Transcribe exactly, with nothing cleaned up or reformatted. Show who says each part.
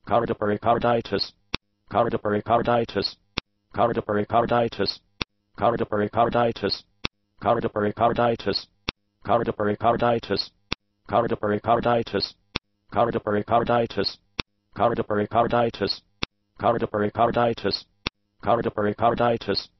Speaker 1: cardipericarditis, cardipericarditis, cardipericarditis, cardipericarditis, cardipericarditis, cardipericarditis, cardipericarditis, cardipericarditis, cardipericarditis, cardipericarditis, cardipericarditis,